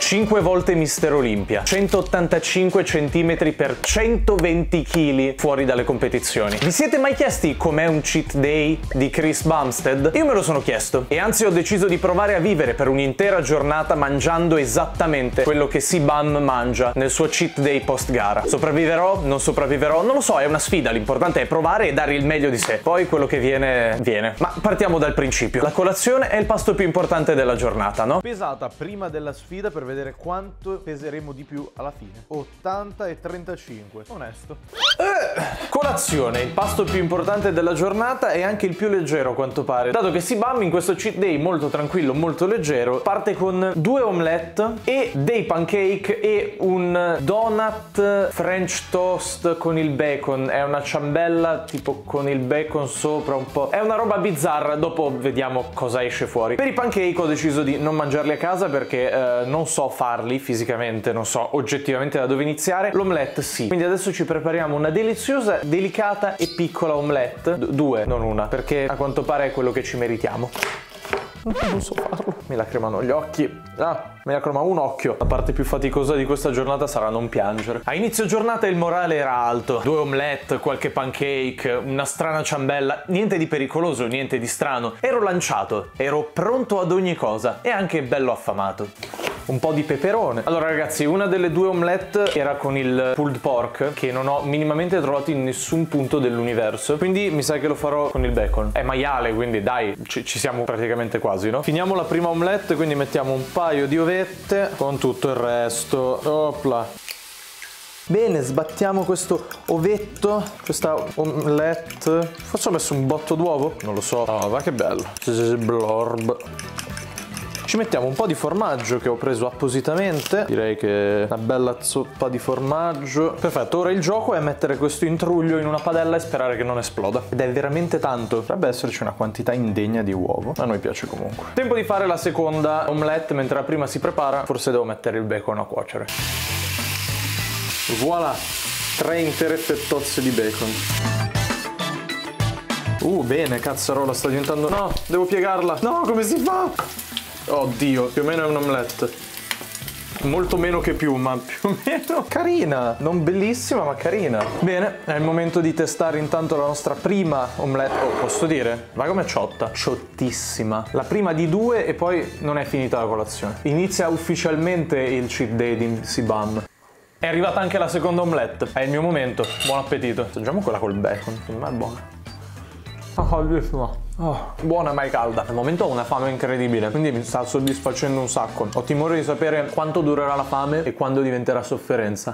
5 volte Mister Olimpia, 185 cm per 120 kg fuori dalle competizioni. Vi siete mai chiesti com'è un cheat day di Chris Bumstead? Io me lo sono chiesto e anzi ho deciso di provare a vivere per un'intera giornata mangiando esattamente quello che C-Bum mangia nel suo cheat day post gara. Sopravviverò? Non sopravviverò? Non lo so, è una sfida, l'importante è provare e dare il meglio di sé. Poi quello che viene, viene. Ma partiamo dal principio. La colazione è il pasto più importante della giornata, no? Pesata prima della sfida per vedere quanto peseremo di più alla fine. 80 e 35. Onesto. Colazione, il pasto più importante della giornata e anche il più leggero a quanto pare. Dato che C-Bum in questo cheat day molto tranquillo, molto leggero, parte con 2 omelette e dei pancake e un donut French toast con il bacon. È una ciambella tipo con il bacon sopra un po'. È una roba bizzarra, dopo vediamo cosa esce fuori. Per i pancake ho deciso di non mangiarli a casa perché non so farli fisicamente, non so oggettivamente da dove iniziare. L'omelette sì. Quindi adesso ci prepariamo una deliziosa, delicata e piccola omelette. Due, non una, perché a quanto pare è quello che ci meritiamo. Non so farlo. Mi lacrimano gli occhi. Mi lacrima un occhio. La parte più faticosa di questa giornata sarà non piangere. A inizio giornata il morale era alto. 2 omelette, qualche pancake, una strana ciambella. Niente di pericoloso, niente di strano. Ero lanciato, ero pronto ad ogni cosa e anche bello affamato. Un po' di peperone. Allora ragazzi, una delle 2 omelette era con il pulled pork, che non ho minimamente trovato in nessun punto dell'universo, quindi mi sa che lo farò con il bacon. È maiale, quindi dai, ci siamo praticamente quasi, no? Finiamo la prima omelette, quindi mettiamo un paio di ovette con tutto il resto. Opla. Bene, sbattiamo questo ovetto, questa omelette. Forse ho messo un botto d'uovo? Non lo so. Oh, va che bello. Blorb. Ci mettiamo un po' di formaggio che ho preso appositamente. Direi che una bella zuppa di formaggio. Perfetto, ora il gioco è mettere questo intruglio in una padella e sperare che non esploda. Ed è veramente tanto. Dovrebbe esserci una quantità indegna di uovo. A noi piace comunque. Tempo di fare la seconda omelette. Mentre la prima si prepara, forse devo mettere il bacon a cuocere. Voilà! 3 intere fettozze di bacon. Bene, cazzarola, sta diventando... No, devo piegarla. No, come si fa? Oddio, più o meno è un'omelette. Molto meno che più, ma più o meno carina. Non bellissima, ma carina. Bene, è il momento di testare intanto la nostra prima omelette. Posso dire? Guarda com'è ciotta. Ciottissima. La prima di 2 e poi non è finita la colazione. Inizia ufficialmente il cheat day di C-Bum. È arrivata anche la seconda omelette. È il mio momento. Buon appetito. Assaggiamo quella col bacon. Secondo me è buona. Buona ma è calda. Al momento ho una fame incredibile, quindi mi sta soddisfacendo un sacco. Ho timore di sapere quanto durerà la fame e quando diventerà sofferenza.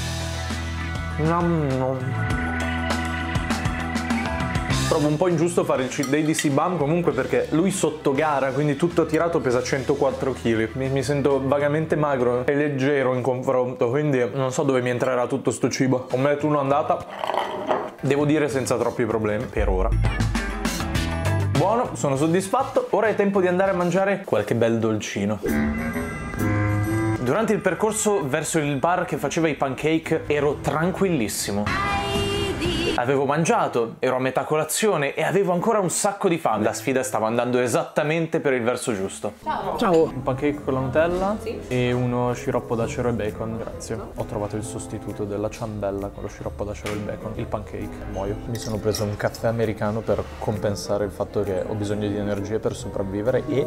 Trovo un po' ingiusto fare il cheat day di C-Bum comunque perché lui sotto gara, quindi tutto tirato, pesa 104 kg. Mi sento vagamente magro e leggero in confronto, quindi non so dove mi entrerà tutto sto cibo. Omelette 1 andata, devo dire senza troppi problemi, per ora. Buono, sono soddisfatto, ora è tempo di andare a mangiare qualche bel dolcino. Durante il percorso verso il bar che faceva i pancake ero tranquillissimo. Avevo mangiato, ero a metà colazione e avevo ancora un sacco di fame. La sfida stava andando esattamente per il verso giusto. Ciao! Ciao! Un pancake con la Nutella? Sì. E uno sciroppo d'acero e bacon, grazie. Ho trovato il sostituto della ciambella con lo sciroppo d'acero e il bacon. Il pancake, muoio. Mi sono preso un caffè americano per compensare il fatto che ho bisogno di energie per sopravvivere e...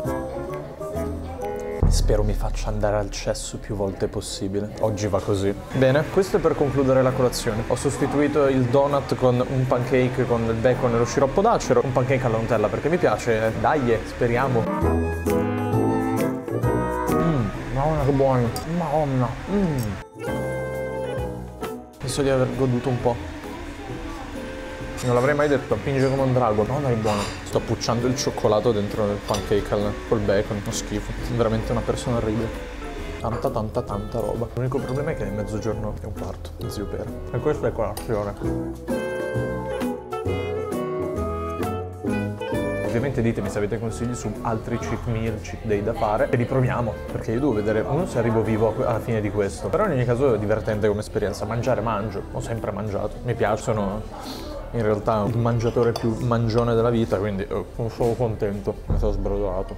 spero mi faccia andare al cesso più volte possibile. Oggi va così. Bene, questo è per concludere la colazione. Ho sostituito il donut con un pancake con il bacon e lo sciroppo d'acero. Un pancake alla Nutella perché mi piace. Dai, speriamo. Madonna che buono. Madonna. Penso di aver goduto un po'. Non l'avrei mai detto, pinge come un drago. Madonna che buono. Sto pucciando il cioccolato dentro il pancake col bacon. Uno schifo. Sono veramente una persona orribile. Tanta roba. L'unico problema è che è mezzogiorno e un quarto, zio Pera. E questa è colazione. Ovviamente ditemi se avete consigli su altri cheat meal, cheat day da fare e li proviamo, perché io devo vedere uno se arrivo vivo alla fine di questo. Però in ogni caso è divertente come esperienza. Mangiare mangio, ho sempre mangiato. Mi piacciono in realtà il mangiatore più mangione della vita, quindi sono contento, mi sono sbrodolato.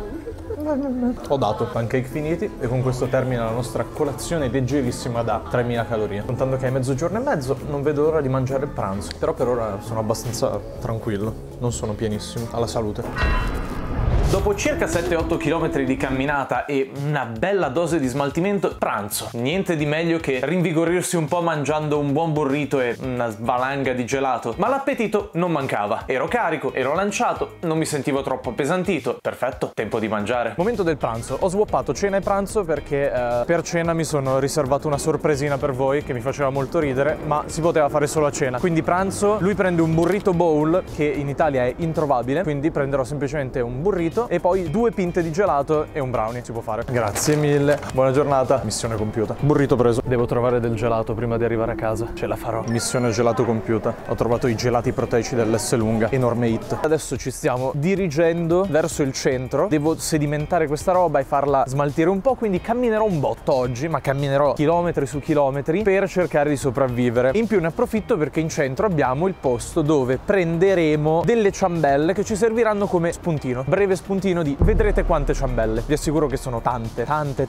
Ho dato pancake finiti e con questo termina la nostra colazione leggerissima da 3000 calorie. Contando che è mezzogiorno e mezzo, non vedo l'ora di mangiare il pranzo. Però per ora sono abbastanza tranquillo, non sono pienissimo. Alla salute. Dopo circa 7-8 km di camminata e una bella dose di smaltimento, pranzo. Niente di meglio che rinvigorirsi un po' mangiando un buon burrito e una valanga di gelato. Ma l'appetito non mancava. Ero carico, ero lanciato, non mi sentivo troppo appesantito. Perfetto, tempo di mangiare. Momento del pranzo. Ho swappato cena e pranzo perché per cena mi sono riservato una sorpresina per voi che mi faceva molto ridere, ma si poteva fare solo a cena. Quindi pranzo, lui prende un burrito bowl che in Italia è introvabile, quindi prenderò semplicemente un burrito e poi 2 pinte di gelato e un brownie. Si può fare. Grazie mille, buona giornata. Missione compiuta. Burrito preso. Devo trovare del gelato prima di arrivare a casa. Ce la farò. Missione gelato compiuta. Ho trovato i gelati proteici dell'Esselunga. Enorme hit. Adesso ci stiamo dirigendo verso il centro. Devo sedimentare questa roba e farla smaltire un po', quindi camminerò un botto oggi, ma camminerò chilometri su chilometri per cercare di sopravvivere. In più ne approfitto perché in centro abbiamo il posto dove prenderemo delle ciambelle che ci serviranno come spuntino. Breve spuntino di vedrete quante ciambelle. Vi assicuro che sono tante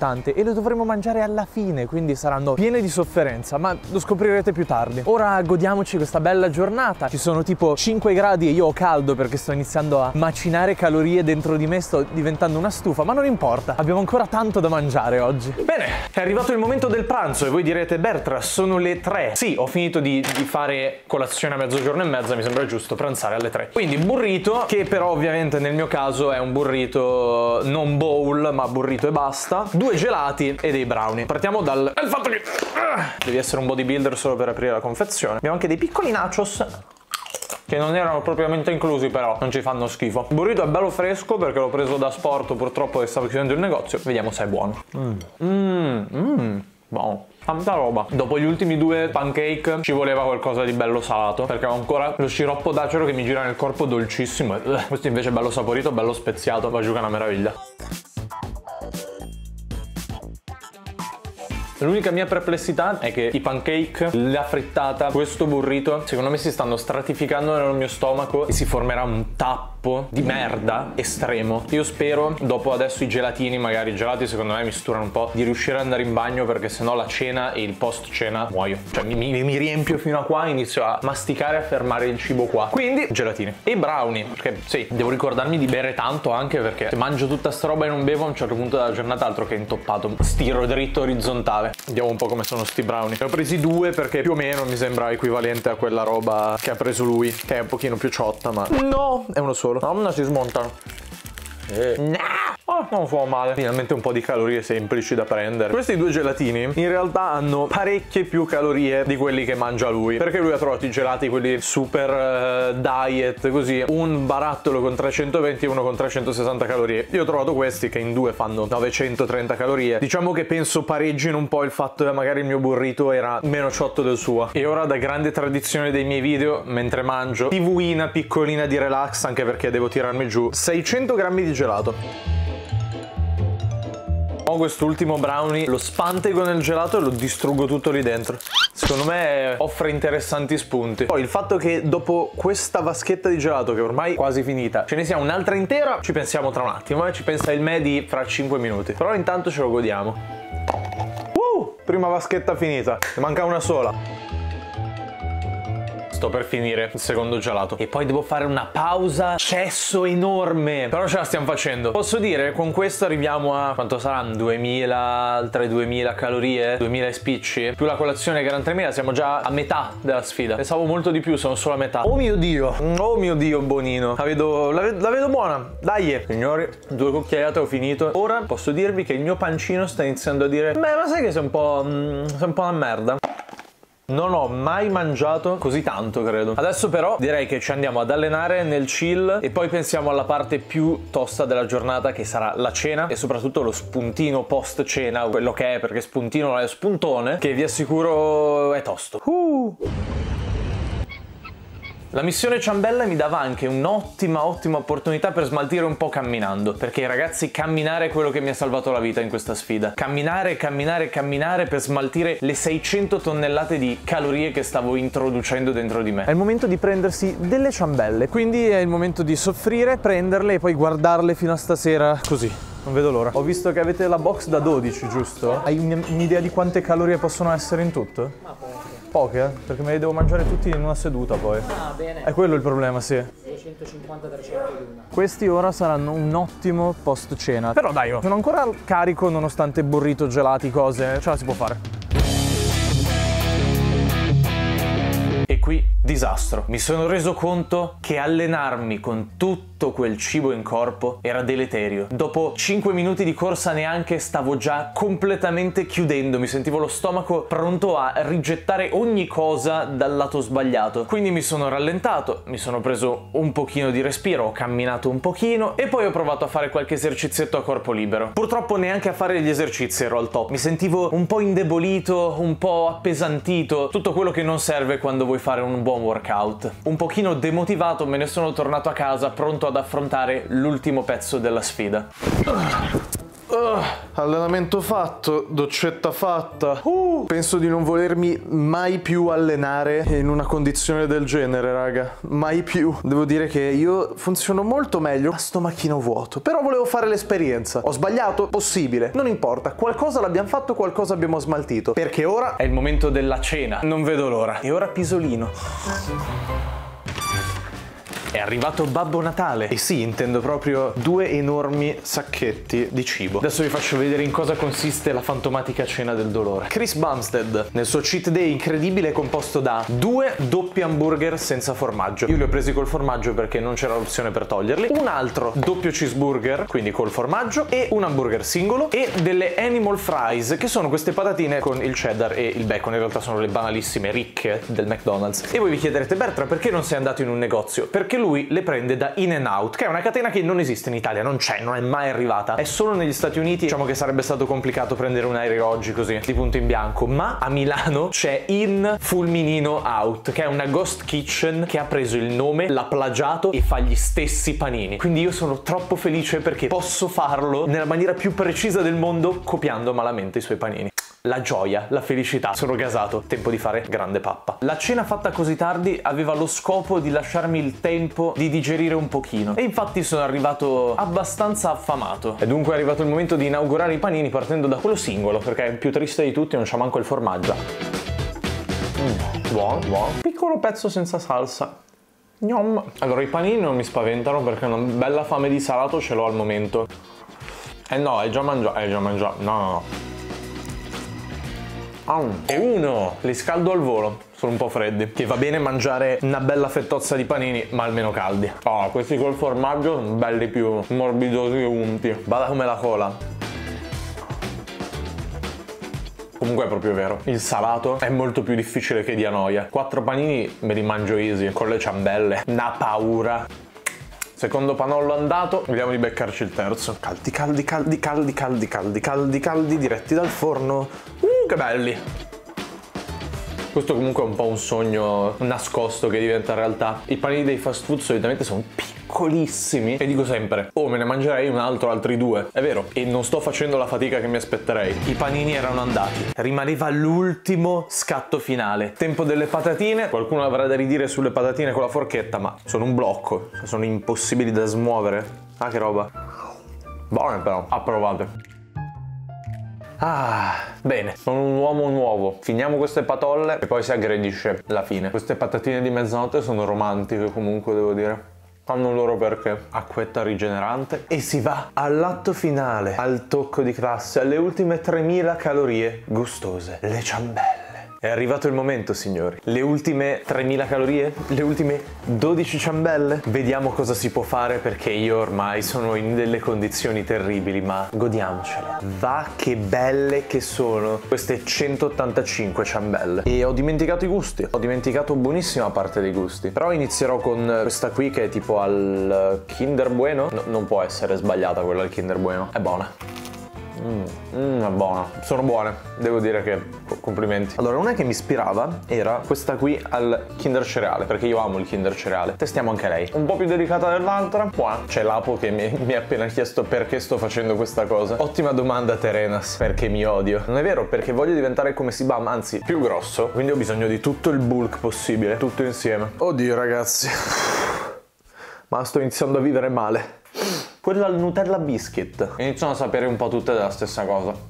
e le dovremo mangiare alla fine, quindi saranno piene di sofferenza, ma lo scoprirete più tardi. Ora godiamoci questa bella giornata. Ci sono tipo 5 gradi e io ho caldo perché sto iniziando a macinare calorie dentro di me, sto diventando una stufa, ma non importa, abbiamo ancora tanto da mangiare oggi. Bene, è arrivato il momento del pranzo e voi direte: Bertra, sono le 3. Sì, ho finito di fare colazione a mezzogiorno e mezza, mi sembra giusto pranzare alle 3. Quindi burrito, che però ovviamente nel mio caso è un burrito non bowl, ma burrito e basta, 2 gelati e dei brownie. Partiamo dal fatto che devi essere un bodybuilder solo per aprire la confezione. Abbiamo anche dei piccoli nachos che non erano propriamente inclusi, però non ci fanno schifo. Il burrito è bello fresco perché l'ho preso da Sport, purtroppo che stavo chiudendo il negozio. Vediamo se è buono. Buono. Tanta roba. Dopo gli ultimi 2 pancake ci voleva qualcosa di bello salato, perché ho ancora lo sciroppo d'acero che mi gira nel corpo dolcissimo. Questo invece è bello saporito, bello speziato, va giù che è una meraviglia. L'unica mia perplessità è che i pancake, la frittata, questo burrito, secondo me si stanno stratificando nel mio stomaco e si formerà un tappo di merda estremo. Io spero, dopo adesso i gelatini, magari i gelati secondo me misturano un po', di riuscire ad andare in bagno, perché sennò la cena e il post cena muoio. Cioè mi riempio fino a qua, inizio a masticare e a fermare il cibo qua. Quindi gelatini e brownie, perché sì, devo ricordarmi di bere tanto, anche perché se mangio tutta sta roba e non bevo a un certo punto della giornata altro che intoppato, stiro dritto orizzontale. Vediamo un po' come sono sti brownie. Ne ho presi 2 perché più o meno mi sembra equivalente a quella roba che ha preso lui, che è un pochino più ciotta, ma no, è uno solo. No, si smontano. Oh, non fa male. Finalmente un po' di calorie semplici da prendere. Questi 2 gelatini in realtà hanno parecchie più calorie di quelli che mangia lui, perché lui ha trovato i gelati, quelli super diet, così, un barattolo con 320 e uno con 360 calorie. Io ho trovato questi che in 2 fanno 930 calorie. Diciamo che penso pareggino un po' il fatto che magari il mio burrito era meno ciotto del suo. E ora, da grande tradizione dei miei video, mentre mangio, TVina piccolina di relax, anche perché devo tirarmi giù 600 grammi di gelato. Ho quest'ultimo brownie, lo spantego nel gelato e lo distruggo tutto lì dentro. Secondo me offre interessanti spunti. Poi il fatto che dopo questa vaschetta di gelato, che ormai è quasi finita, ce ne sia un'altra intera, ci pensiamo tra un attimo, ci pensa il Medi fra 5 minuti. Però intanto ce lo godiamo. Prima vaschetta finita, ne manca una sola. Sto per finire il secondo gelato e poi devo fare una pausa cesso enorme, però ce la stiamo facendo. Posso dire, con questo arriviamo a quanto saranno? 2000, altre 2000 calorie, 2000 e spicci, più la colazione che erano 3000, siamo già a metà della sfida. Pensavo molto di più, sono solo a metà. Oh mio Dio, Bonino, la vedo buona. Dai signori, 2 cucchiaiate, ho finito. Ora posso dirvi che il mio pancino sta iniziando a dire: beh, ma sai che sei un po' una merda. Non ho mai mangiato così tanto, credo. Adesso però direi che ci andiamo ad allenare nel chill e poi pensiamo alla parte più tosta della giornata, che sarà la cena e soprattutto lo spuntino post cena, quello che è, perché spuntino è spuntone, che vi assicuro è tosto. La missione ciambelle mi dava anche un'ottima opportunità per smaltire un po' camminando, perché ragazzi, camminare è quello che mi ha salvato la vita in questa sfida. Camminare per smaltire le 600 tonnellate di calorie che stavo introducendo dentro di me. È il momento di prendersi delle ciambelle, quindi è il momento di soffrire, prenderle e poi guardarle fino a stasera così. Non vedo l'ora. Ho visto che avete la box da 12, giusto? Hai un'idea di quante calorie possono essere in tutto? Ma poche. Poche? Perché me li devo mangiare tutti in una seduta poi. Ah, bene. È quello il problema, sì. 250-300 l'una. Questi ora saranno un ottimo post cena. Però dai, sono ancora carico nonostante burrito, gelati, cose. Ce la si può fare. E qui disastro. Mi sono reso conto che allenarmi con tutto quel cibo in corpo era deleterio. Dopo 5 minuti di corsa neanche stavo già completamente chiudendo, mi sentivo lo stomaco pronto a rigettare ogni cosa dal lato sbagliato. Quindi mi sono rallentato, mi sono preso un pochino di respiro, ho camminato un pochino e poi ho provato a fare qualche esercizietto a corpo libero. Purtroppo neanche a fare gli esercizi ero al top. Mi sentivo un po' indebolito, un po' appesantito, tutto quello che non serve quando vuoi fare un buon workout. Un pochino demotivato me ne sono tornato a casa pronto ad affrontare l'ultimo pezzo della sfida. Allenamento fatto, doccetta fatta. Penso di non volermi mai più allenare in una condizione del genere, raga. Mai più. Devo dire che io funziono molto meglio a stomachino vuoto. Però volevo fare l'esperienza. Ho sbagliato? Possibile. Non importa. Qualcosa l'abbiamo fatto, qualcosa abbiamo smaltito. Perché ora è il momento della cena. Non vedo l'ora. E ora pisolino. È arrivato Babbo Natale. E sì, intendo proprio 2 enormi sacchetti di cibo. Adesso vi faccio vedere in cosa consiste la fantomatica cena del dolore. Chris Bumstead, nel suo cheat day incredibile, è composto da 2 doppi hamburger senza formaggio. Io li ho presi col formaggio perché non c'era l'opzione per toglierli. Un altro doppio cheeseburger, quindi col formaggio, e un hamburger singolo, e delle animal fries, che sono queste patatine con il cheddar e il bacon. In realtà sono le banalissime ricche del McDonald's. E voi vi chiederete: Bertra, perché non sei andato in un negozio? Perché lui le prende da In-N-Out, che è una catena che non esiste in Italia, non c'è, non è mai arrivata, è solo negli Stati Uniti. Diciamo che sarebbe stato complicato prendere un aereo oggi così di punto in bianco, ma a Milano c'è In Fulminino Out, che è una ghost kitchen che ha preso il nome, l'ha plagiato e fa gli stessi panini. Quindi io sono troppo felice perché posso farlo nella maniera più precisa del mondo, copiando malamente i suoi panini. La gioia, la felicità, sono gasato, tempo di fare grande pappa. La cena fatta così tardi aveva lo scopo di lasciarmi il tempo di digerire un pochino, e infatti sono arrivato abbastanza affamato. E dunque è arrivato il momento di inaugurare i panini partendo da quello singolo, perché è il più triste di tutti, non c'ha manco il formaggio. Buono, buono. Piccolo pezzo senza salsa. Gnom. Allora, i panini non mi spaventano perché una bella fame di salato ce l'ho al momento. No, hai già mangiato, no. E uno, li scaldo al volo, sono un po' freddi, che va bene mangiare una bella fettozza di panini, ma almeno caldi. Questi col formaggio sono belli più morbidosi e unti. Bada come la cola. Comunque è proprio vero, il salato è molto più difficile che dia noia. 4 panini me li mangio easy, con le ciambelle, una paura. Secondo panollo andato, vediamo di beccarci il terzo. Caldi, diretti dal forno. Che belli! Questo comunque è un po' un sogno nascosto che diventa realtà. I panini dei fast food solitamente sono piccolissimi e dico sempre: me ne mangerei un altro, altri 2. È vero, e non sto facendo la fatica che mi aspetterei. I panini erano andati. Rimaneva l'ultimo scatto finale. Tempo delle patatine. Qualcuno avrà da ridire sulle patatine con la forchetta, ma sono un blocco. Sono impossibili da smuovere. Che roba. Buone però. Approvate. Bene, sono un uomo nuovo. Finiamo queste patolle e poi si aggredisce la fine. Queste patatine di mezzanotte sono romantiche comunque, devo dire. Fanno un loro perché. Acquetta rigenerante. E si va all'atto finale, al tocco di classe, alle ultime 3000 calorie gustose. Le ciambelle. È arrivato il momento, signori. Le ultime 3000 calorie? Le ultime 12 ciambelle? Vediamo cosa si può fare, perché io ormai sono in delle condizioni terribili, ma godiamocele. Va che belle che sono queste 185 ciambelle. E ho dimenticato i gusti. Ho dimenticato buonissima parte dei gusti. Però inizierò con questa qui che è tipo al Kinder Bueno. Non può essere sbagliata quella al Kinder Bueno. È buona. È buona. Sono buone, devo dire che complimenti. Allora, una che mi ispirava era questa qui al Kinder Cereale, perché io amo il Kinder Cereale. Testiamo anche lei. Un po' più delicata dell'altra. Buona. C'è Lapo che mi ha appena chiesto perché sto facendo questa cosa. Ottima domanda, Terenas. Perché mi odio. Non è vero, perché voglio diventare come Sibam, anzi più grosso, quindi ho bisogno di tutto il bulk possibile, tutto insieme. Oddio ragazzi, ma sto iniziando a vivere male. Quella al Nutella Biscuit, iniziano a sapere un po' tutte della stessa cosa.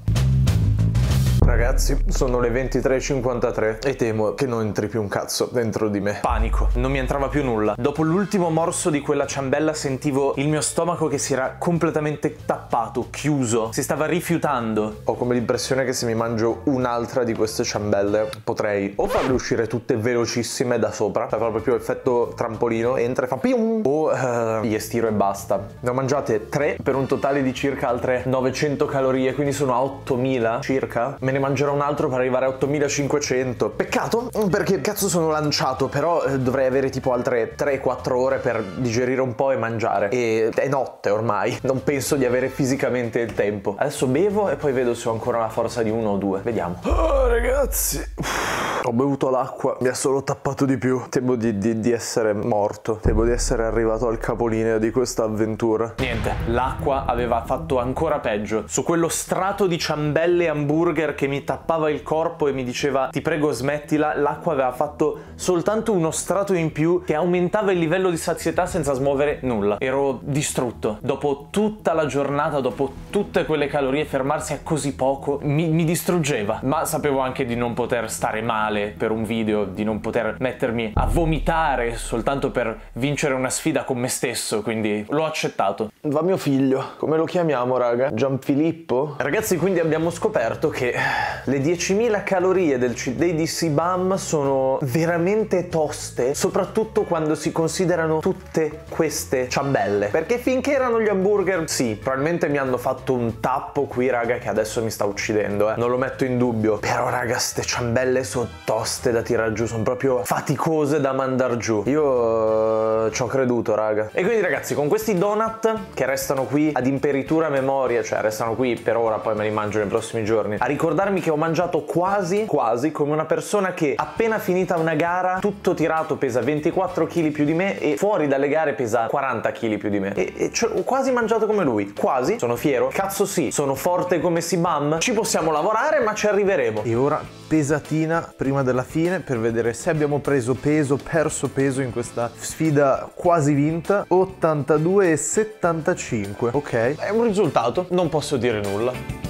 Ragazzi, sono le 23:53 e temo che non entri più un cazzo dentro di me. Panico, non mi entrava più nulla. Dopo l'ultimo morso di quella ciambella sentivo il mio stomaco che si era completamente tappato, chiuso, si stava rifiutando. Ho come l'impressione che se mi mangio un'altra di queste ciambelle potrei o farle uscire tutte velocissime da sopra, fa proprio effetto trampolino, entra e fa pium, o gli estiro e basta. Ne ho mangiate 3 per un totale di circa altre 900 calorie, quindi sono a 8000 circa. Me ne mangerò un altro per arrivare a 8500. Peccato, perché cazzo sono lanciato, però dovrei avere tipo altre 3-4 ore per digerire un po' e mangiare. E è notte ormai, non penso di avere fisicamente il tempo. Adesso bevo e poi vedo se ho ancora la forza di 1 o 2. Vediamo. Oh ragazzi, ho bevuto l'acqua, mi ha solo tappato di più. Temo di essere morto. Temo di essere arrivato al capolinea di questa avventura. Niente, l'acqua aveva fatto ancora peggio. Su quello strato di ciambelle e hamburger che mi tappava il corpo e mi diceva ti prego smettila, l'acqua aveva fatto soltanto uno strato in più che aumentava il livello di sazietà senza smuovere nulla. Ero distrutto. Dopo tutta la giornata, dopo tutte quelle calorie, fermarsi a così poco mi distruggeva. Ma sapevo anche di non poter stare male per un video, di non poter mettermi a vomitare soltanto per vincere una sfida con me stesso, quindi l'ho accettato. Va mio figlio, come lo chiamiamo raga? Gianfilippo? Ragazzi, quindi abbiamo scoperto che le 10.000 calorie del cheat day di Sibam sono veramente toste, soprattutto quando si considerano tutte queste ciambelle, perché finché erano gli hamburger, sì, probabilmente mi hanno fatto un tappo qui raga che adesso mi sta uccidendo, non lo metto in dubbio, però raga ste ciambelle sono toste da tirare giù, sono proprio faticose da mandar giù. Io ci ho creduto raga. E quindi ragazzi, con questi donut che restano qui ad imperitura memoria, cioè restano qui per ora, poi me li mangio nei prossimi giorni, a ricordarmi che ho mangiato quasi come una persona che appena finita una gara, tutto tirato pesa 24 kg più di me e fuori dalle gare pesa 40 kg più di me, e ho quasi mangiato come lui, quasi. Sono fiero, cazzo sì, sono forte come Sibam, ci possiamo lavorare ma ci arriveremo. E ora pesatina prima della fine per vedere se abbiamo preso peso, perso peso in questa sfida quasi vinta. 82,75, ok, è un risultato, non posso dire nulla.